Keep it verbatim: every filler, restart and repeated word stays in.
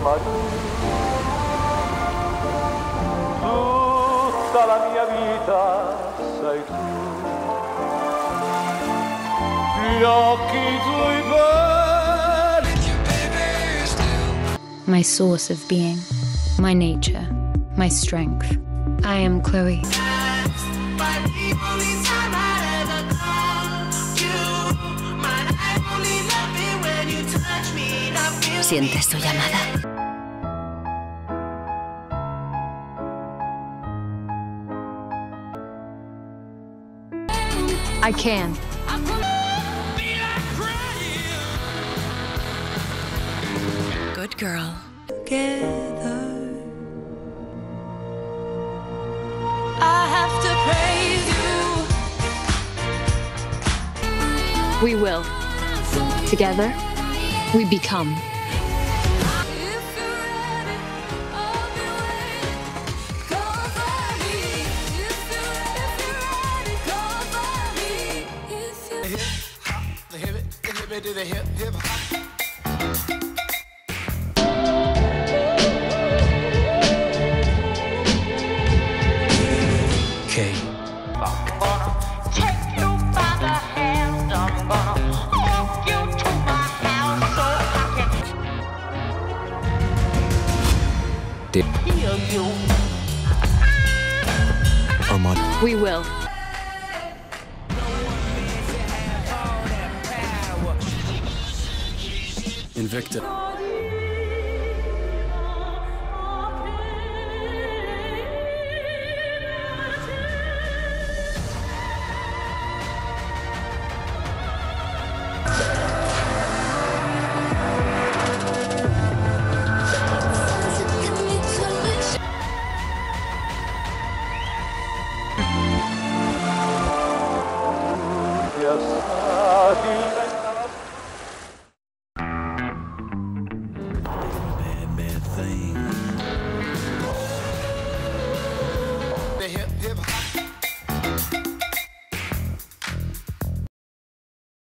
Tutta la mia vita sei tu, gli occhi tuoi belli. My source of being, my nature, my strength. I am Chloe. ¿Sientes su llamada? I can. Good girl. Together, I have to praise you. We will. Together, we become. Do the hip hip hop. Okay. I'm gonna take you by the hand. I'm gonna walk you to my house so I Dip. can hear you. Armand. We will. Invicta. Yes.